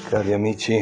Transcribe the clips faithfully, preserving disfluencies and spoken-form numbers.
Cari amici,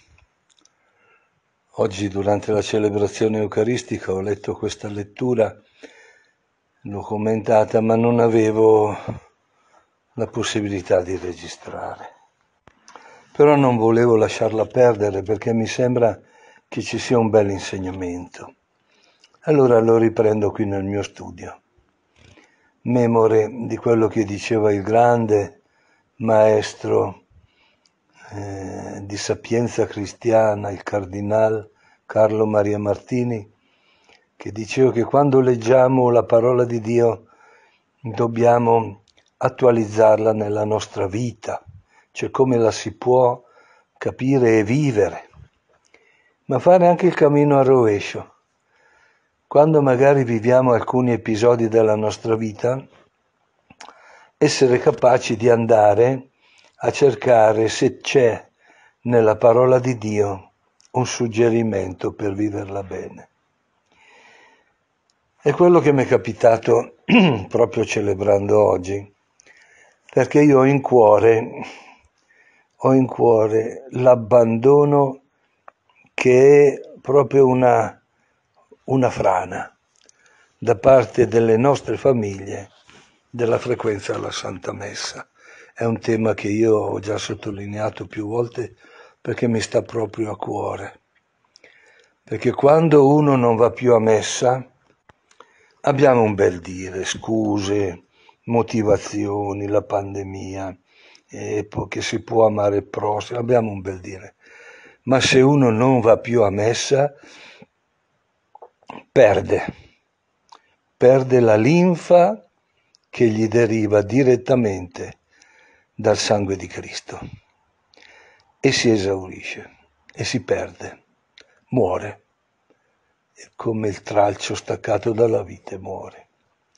oggi durante la celebrazione eucaristica ho letto questa lettura, l'ho commentata, ma non avevo la possibilità di registrare. Però non volevo lasciarla perdere perché mi sembra che ci sia un bel insegnamento. Allora lo riprendo qui nel mio studio. Memore di quello che diceva il grande maestro eh, di sapienza cristiana, il cardinal Carlo Maria Martini, che diceva che quando leggiamo la parola di Dio dobbiamo attualizzarla nella nostra vita, cioè come la si può capire e vivere, ma fare anche il cammino al rovescio. Quando magari viviamo alcuni episodi della nostra vita, essere capaci di andare a cercare se c'è nella parola di Dio un suggerimento per viverla bene. È quello che mi è capitato proprio celebrando oggi, perché io ho in cuore, ho in cuore l'abbandono che è proprio una, una frana da parte delle nostre famiglie della frequenza alla Santa Messa. È un tema che io ho già sottolineato più volte perché mi sta proprio a cuore. Perché quando uno non va più a messa abbiamo un bel dire, scuse, motivazioni, la pandemia, e che si può amare il prossimo, abbiamo un bel dire. Ma se uno non va più a messa, perde, perde la linfa che gli deriva direttamente dal sangue di Cristo e si esaurisce e si perde, muore, come il tralcio staccato dalla vite muore.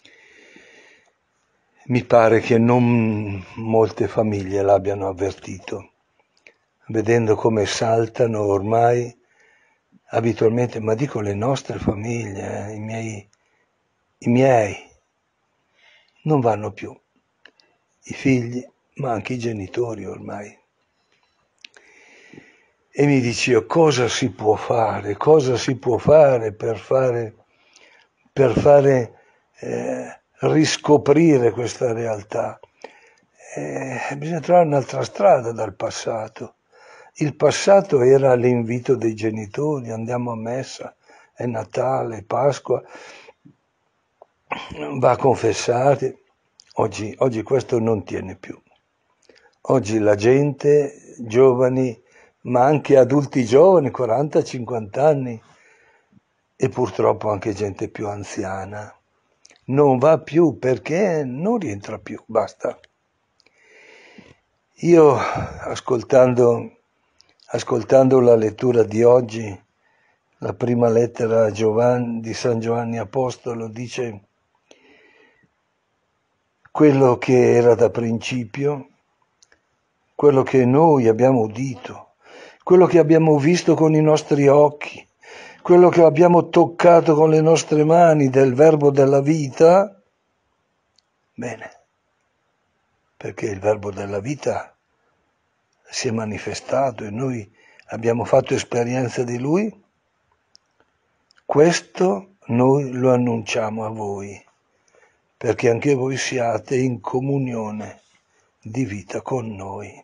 Mi pare che non molte famiglie l'abbiano avvertito, vedendo come saltano ormai abitualmente, ma dico le nostre famiglie, eh, i miei, i miei, non vanno più, i figli, ma anche i genitori ormai. E mi dicevo, cosa si può fare, cosa si può fare per fare, per fare eh, riscoprire questa realtà. Eh, bisogna trovare un'altra strada dal passato. Il passato era l'invito dei genitori, andiamo a messa, è Natale, è Pasqua, va a confessare. Oggi, oggi questo non tiene più. Oggi la gente, giovani, ma anche adulti giovani, quaranta cinquanta anni, e purtroppo anche gente più anziana, non va più perché non rientra più, basta. Io, ascoltando, ascoltando la lettura di oggi, la prima lettera a Giovanni, di San Giovanni Apostolo, dice quello che era da principio, quello che noi abbiamo udito, quello che abbiamo visto con i nostri occhi, quello che abbiamo toccato con le nostre mani del verbo della vita, bene, perché il verbo della vita si è manifestato e noi abbiamo fatto esperienza di lui, questo noi lo annunciamo a voi, perché anche voi siate in comunione di vita con noi.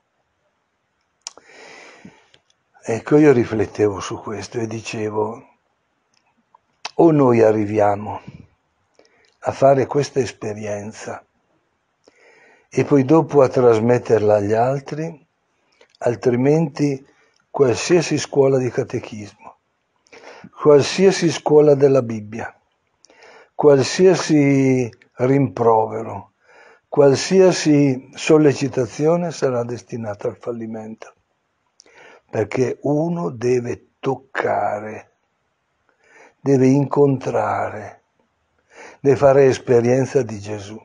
Ecco, io riflettevo su questo e dicevo, o noi arriviamo a fare questa esperienza e poi dopo a trasmetterla agli altri, altrimenti qualsiasi scuola di catechismo, qualsiasi scuola della Bibbia, qualsiasi rimprovero, qualsiasi sollecitazione sarà destinata al fallimento. Perché uno deve toccare, deve incontrare, deve fare esperienza di Gesù.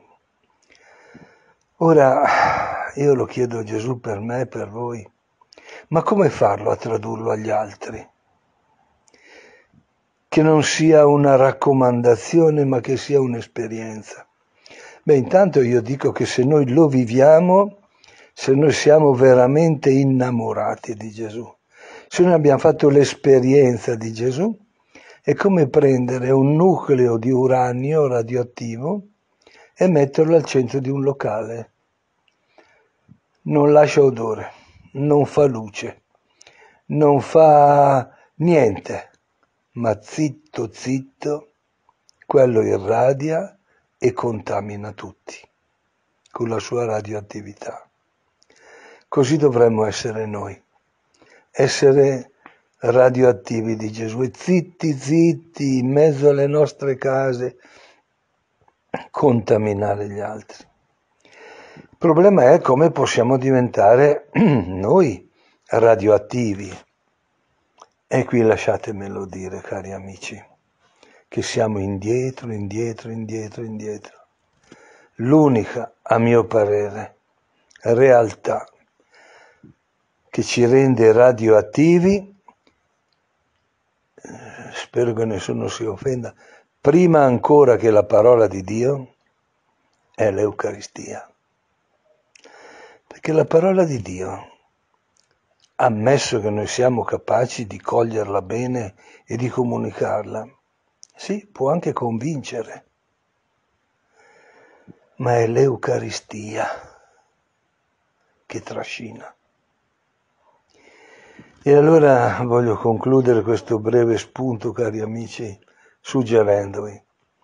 Ora, io lo chiedo a Gesù per me e per voi, ma come farlo a tradurlo agli altri? Che non sia una raccomandazione, ma che sia un'esperienza. Beh, intanto io dico che se noi lo viviamo, se noi siamo veramente innamorati di Gesù, se noi abbiamo fatto l'esperienza di Gesù, è come prendere un nucleo di uranio radioattivo e metterlo al centro di un locale. Non lascia odore, non fa luce, non fa niente, ma zitto zitto, quello irradia e contamina tutti con la sua radioattività. Così dovremmo essere noi, essere radioattivi di Gesù e zitti zitti in mezzo alle nostre case contaminare gli altri. Il problema è come possiamo diventare noi radioattivi. E qui lasciatemelo dire, cari amici, che siamo indietro, indietro, indietro, indietro. L'unica, a mio parere, realtà che ci rende radioattivi, spero che nessuno si offenda, prima ancora che la parola di Dio, è l'Eucaristia. Perché la parola di Dio, ammesso che noi siamo capaci di coglierla bene e di comunicarla, sì, può anche convincere, ma è l'Eucaristia che trascina. E allora voglio concludere questo breve spunto, cari amici, suggerendovi: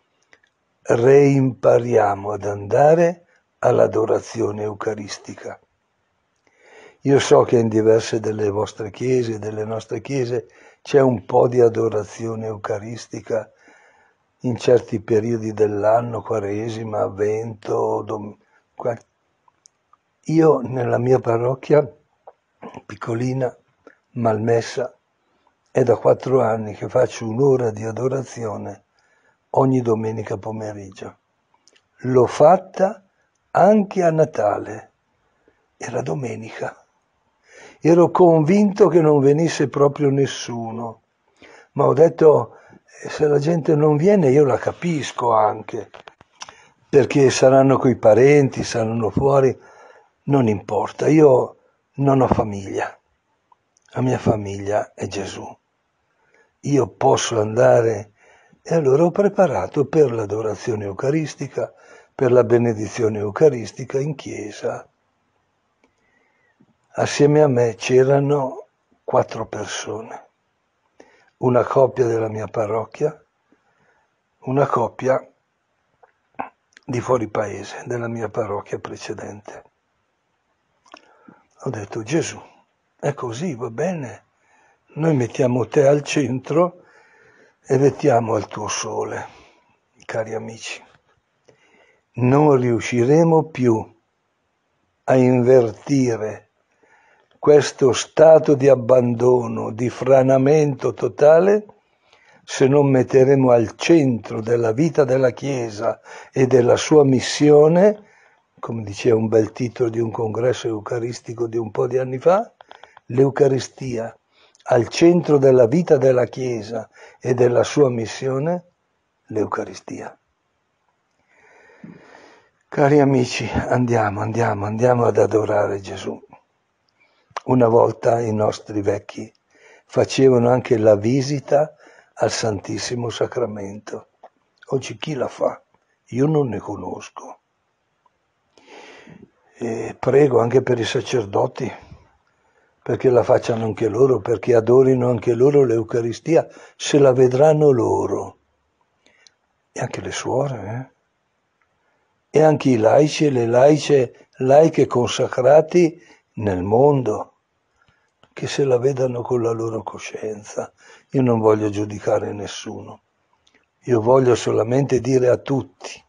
reimpariamo ad andare all'adorazione eucaristica. Io so che in diverse delle vostre chiese, delle nostre chiese, c'è un po' di adorazione eucaristica in certi periodi dell'anno, Quaresima, Avvento. Dom... Io nella mia parrocchia, piccolina, malmessa, è da quattro anni che faccio un'ora di adorazione ogni domenica pomeriggio. L'ho fatta anche a Natale, era domenica. Ero convinto che non venisse proprio nessuno, ma ho detto, se la gente non viene io la capisco anche, perché saranno coi parenti, saranno fuori, non importa, io non ho famiglia, la mia famiglia è Gesù. Io posso andare, e allora ho preparato per l'adorazione eucaristica, per la benedizione eucaristica in chiesa. Assieme a me c'erano quattro persone, una coppia della mia parrocchia, una coppia di fuori paese, della mia parrocchia precedente. Ho detto: Gesù, è così, va bene, noi mettiamo te al centro e mettiamo al tuo sole, cari amici. Non riusciremo più a invertire questo stato di abbandono, di franamento totale, se non metteremo al centro della vita della Chiesa e della sua missione, come diceva un bel titolo di un congresso eucaristico di un po' di anni fa, l'Eucaristia, al centro della vita della Chiesa e della sua missione, l'Eucaristia. Cari amici, andiamo, andiamo, andiamo ad adorare Gesù. Una volta i nostri vecchi facevano anche la visita al Santissimo Sacramento. Oggi chi la fa? Io non ne conosco. E prego anche per i sacerdoti, perché la facciano anche loro, perché adorino anche loro l'Eucaristia, se la vedranno loro. E anche le suore, eh? E anche i laici e le laiche, laiche consacrati nel mondo, che se la vedano con la loro coscienza. Io non voglio giudicare nessuno, io voglio solamente dire a tutti,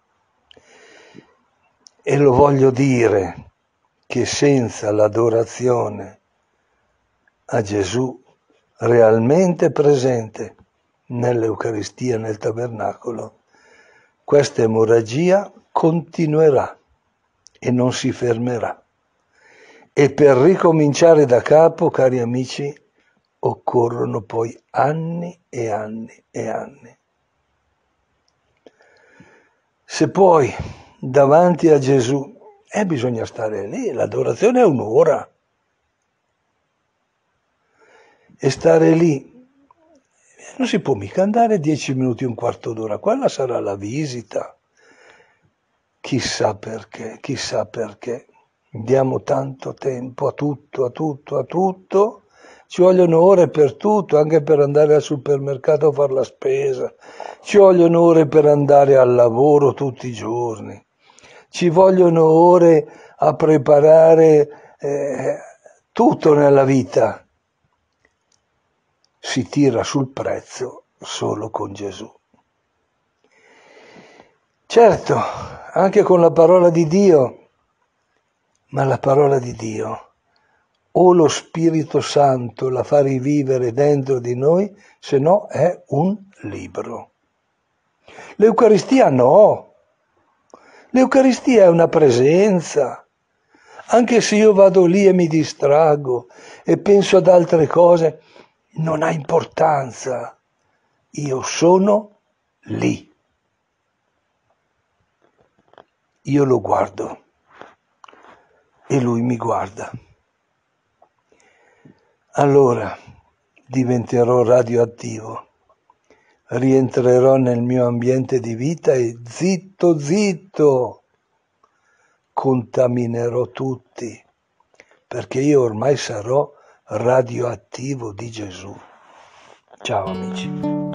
e lo voglio dire, che senza l'adorazione a Gesù realmente presente nell'Eucaristia, nel tabernacolo, questa emorragia continuerà e non si fermerà. E per ricominciare da capo, cari amici, occorrono poi anni e anni e anni. Se poi davanti a Gesù Eh, bisogna stare lì, l'adorazione è un'ora. E stare lì, non si può mica andare dieci minuti, un quarto d'ora, quella sarà la visita. Chissà perché, chissà perché. Diamo tanto tempo a tutto, a tutto, a tutto. Ci vogliono ore per tutto, anche per andare al supermercato a fare la spesa. Ci vogliono ore per andare al lavoro tutti i giorni. Ci vogliono ore a preparare eh, tutto nella vita. Si tira sul prezzo solo con Gesù. Certo, anche con la parola di Dio, ma la parola di Dio o lo Spirito Santo la fa rivivere dentro di noi, se no è un libro. L'Eucaristia no, l'Eucaristia è una presenza. Anche se io vado lì e mi distraggo e penso ad altre cose, non ha importanza. Io sono lì. Io lo guardo e lui mi guarda. Allora diventerò radioattivo, rientrerò nel mio ambiente di vita e zitto zitto contaminerò tutti, perché io ormai sarò radioattivo di Gesù. Ciao amici.